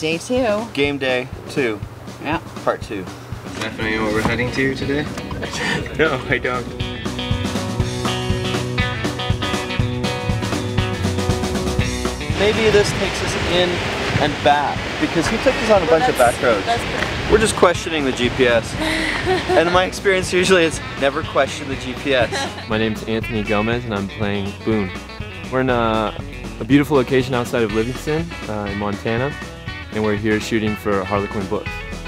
day 2. Game day 2. Yeah. Part 2. Definitely know what we're heading to today? No, I don't. Maybe this takes us in and back, because he took us on a bunch of back roads. We're just questioning the GPS. And my experience usually is never question the GPS. My name's Anthony Gomez and I'm playing Boone. We're in a beautiful location outside of Livingston in Montana, and we're here shooting for Harlequin Books.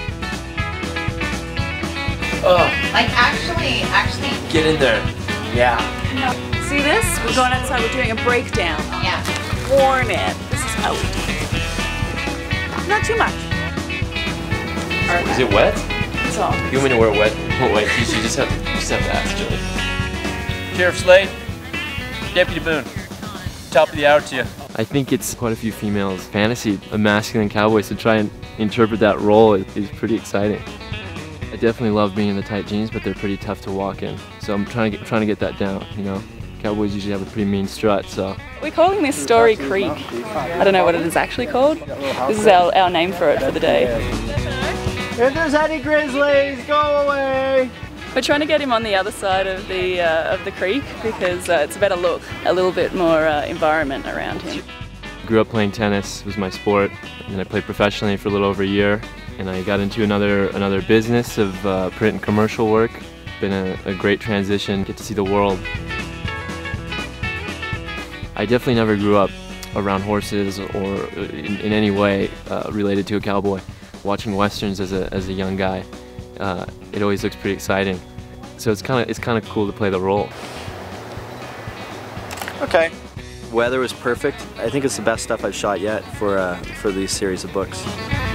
Like actually. Get in there. Yeah. See this? We're going outside, we're doing a breakdown. Yeah. Warn it. This is how we do it. Not too much. Is it wet? That's all. You want me to wear wet t-shirts? You just have to ask, Joey. Sheriff Slade, Deputy Boone, top of the hour to you. I think it's quite a few females' fantasy of masculine cowboys. To try and interpret that role is pretty exciting. I definitely love being in the tight jeans, but they're pretty tough to walk in. So I'm trying to get that down, you know. Cowboys usually have a pretty mean strut, so. We're calling this Story Creek. I don't know what it is actually called. This is our name for it for the day. If there's any grizzlies, go away! We're trying to get him on the other side of the creek because it's a better look, a little bit more environment around him. Grew up playing tennis, was my sport, and I played professionally for a little over a year. And I got into another business of print and commercial work. Been a great transition, get to see the world. I definitely never grew up around horses or in any way related to a cowboy. Watching westerns as a young guy, it always looks pretty exciting. So it's kind of cool to play the role. Okay. Weather was perfect. I think it's the best stuff I've shot yet for these series of books.